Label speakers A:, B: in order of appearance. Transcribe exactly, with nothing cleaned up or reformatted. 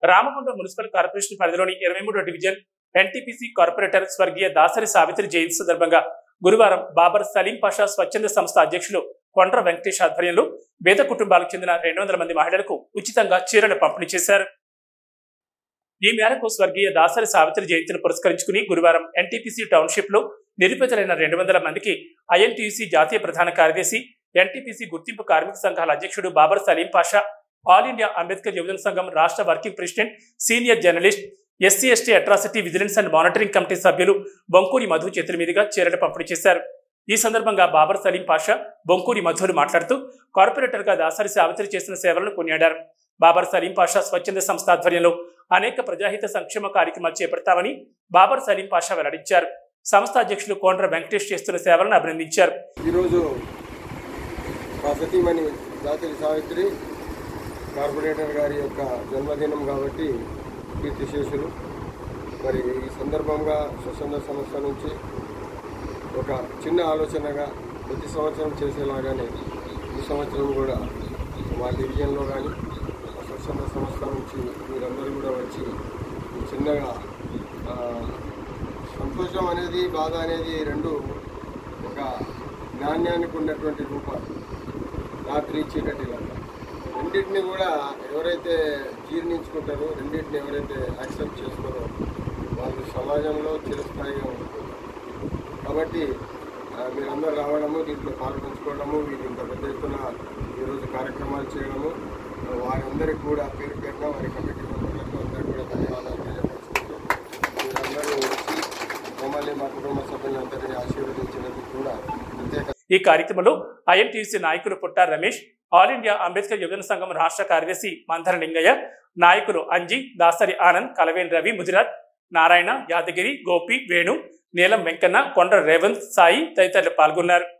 A: Ramagundam municipal corporation పరిధిలోని ఇరవై మూడో డివిజన్ ఎన్టీపీసీ కార్పొరేటర్ స్వర్గీయ దాసరి సావిత్రి జయంతి సందర్భంగా గురువారం బాబర్ సలీం పాషా స్వచ్ఛంద సంస్థ అధ్యక్షులు కొండ్ర వెంకటేష్ ఆధ్వర్యంలో పేద కుటుంబాలకు చెందిన రెండు వందల మంది మహిళలకు ఉచితంగా చీరలు పంపిణీ చేశారు. ఈ మేరకు స్వర్గీయ దాసరి సావిత్రి జయంతిని పురస్కరించుకుని గురువారం ఎన్టీపీసీ టౌన్షిప్ లో నిరుపేదలైన రెండు వందల మందికి ఐఎన్టీయూసీ జాతీయ ప్రధాన కార్యదర్శి, ఎన్టీపీసీ గుర్తింపు కార్మిక సంఘాల అధ్యక్షుడు బాబర్ సలీం పాషా, ఆల్ ఇండియా అంబేద్కర్ యువజన సంఘం రాష్ట్ర working president, senior journalist, SC ST atrocity vigilance and monitoring committee సభ్యులు బొంకూరి మధు చేతుల మీదుగా చీరలు పంపిణీ చేశారు. ఈ సందర్భంగా బాబర్ సలీం పాషా, బొంకూరి మధులు మాట్లాడుతూ కార్పొరేటర్ గా దాసరి సావిత్రి చేసిన సేవలను కొనియాడారు. బాబర్ సలీం పాషా స్వచ్ఛంద సంస్థ ఆధ్వర్యంలో అనేక ప్రజాహిత సంక్షేమ కార్యక్రమాలు చేపడతామని బాబర్ సలీం పాషా వెల్లడించారు. సంస్థ అధ్యక్షులు కొండ్ర వెంకటేష్ చేస్తున్న సేవలను అభినందించారు.
B: ఈరోజు మా సతీమణి దాసరి సావిత్రి కార్పొరేటర్ గారి యొక్క జన్మదినం కాబట్టి కీర్తిశేషులు. మరి ఈ సందర్భంగా స్వచ్ఛంద సంస్థ నుంచి ఒక చిన్న ఆలోచనగా ప్రతి సంవత్సరం చేసేలాగానే ఈ సంవత్సరం కూడా మా డివిజన్లో కానీ స్వచ్ఛంద సంస్థ నుంచి మీరందరూ కూడా వచ్చి చిన్నగా సంతోషం అనేది, బాధ అనేది రెండు ఒక నాణ్యానికి ఉన్నటువంటి రూపాలు, రాత్రి చీకటి లాగా. రెండింటిని కూడా ఎవరైతే జీర్ణించుకుంటారో, రెండింటిని ఎవరైతే యాక్సెప్ట్ చేస్తారో వాళ్ళు సమాజంలో చిరస్థాయిగా ఉంటుంది. కాబట్టి మీరందరూ రావడము, దీంట్లో పాల్పంచుకోవడము, వీరు ఇంత పెద్ద ఎత్తున ఈరోజు కార్యక్రమాలు చేయడము, వారందరికీ కూడా పేరు పేరున వారి కమిటీ మెంబర్లకు అందరికీ కూడా ధన్యవాదాలు తెలియపరుచుకుంటూ మీరందరూ వచ్చి మమ్మల్ని మా కుటుంబ సభ్యులందరినీ ఆశీర్వదించినందుకు కూడా ప్రత్యేక.
A: ఈ కార్యక్రమంలో ఐఎన్టీయూసీ నాయకులు పుట్టార్ రమేష్, ఆల్ ఇండియా అంబేద్కర్ యువజన సంఘం రాష్ట్ర కార్యదర్శి మంథర లింగయ్య, నాయకులు అంజీ, దాసరి ఆనంద్, కలవేన్ రవి, ముదిరాజ్, నారాయణ, యాదగిరి, గోపి, వేణు, నీలం వెంకన్న, కొండ్ర రేవంత్, సాయి తదితరులు పాల్గొన్నారు.